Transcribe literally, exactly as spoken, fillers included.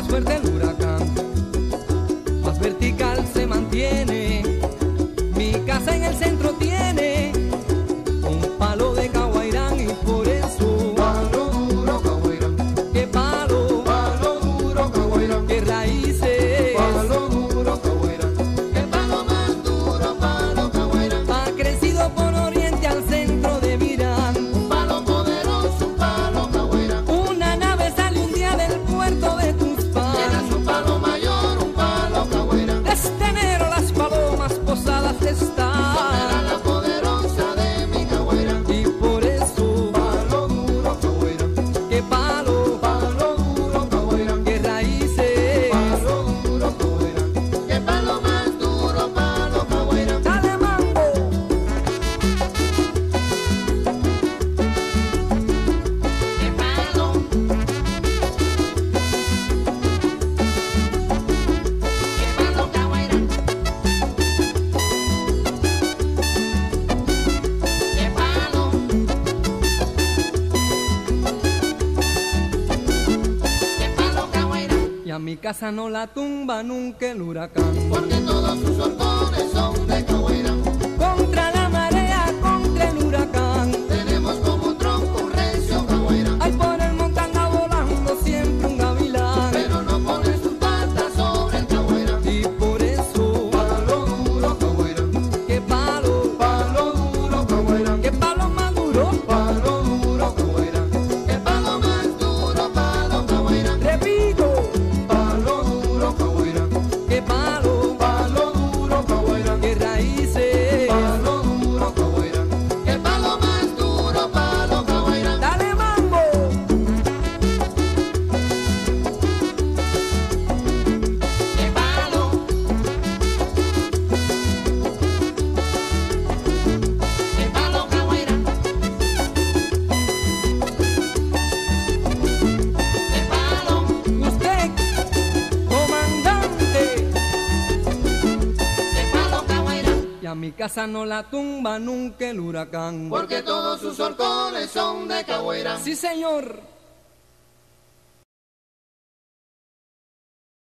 más fuerte el huracán, más vertical se mantiene. Mi casa en el centro tiene un palo de caguairán y por eso palo duro caguairán, qué palo, palo duro caguairán, qué raíces, palo duro caguairán, qué palo más duro, palo caguairán, ha crecido por oriente al centro de Virán. un palo poderoso, un palo caguairán, Una nave sale un día del puerto de tiene Tuxpan. su palo mayor, un palo caguairán, Desde enero las palomas posadas están. era la poderosa de mi caguairán, Y por eso, palo duro caguairán, qué palo, palo duro caguairán, qué raíces, palo duro caguairán, qué palo más duro, palo caguairán. dale mambo. ¡Qué palo! ¡Qué palo caguairán! ¡Qué palo! ¡Qué palo caguairán! Y a mi casa no la tumba nunca el huracán. Porque todos sus horcones son de caguairán. Contra la marea, contra el huracán. Tenemos como un tronco un recio caguairán. Ay, por el monte anda volando siempre un gavilán. Pero no pone sus patas sobre el caguairán. Y por eso, Palo duro caguairán, qué palo, palo duro caguairán, qué palo más duro. palo duro caguairán, qué palo más duro, palo caguairán, Repito, palo duro caguairán, qué palo, palo duro caguairán, qué raíces, palo duro caguairán, qué palo más duro, palo caguairán. dale mambo. ¡Qué palo! ¡Qué palo caguairán! ¡Qué palo! Usted, comandante, ¡Qué palo caguairán! y a mi casa no la tumba nunca el huracán. Porque todos sus horcones son de caguairán. Sí, señor.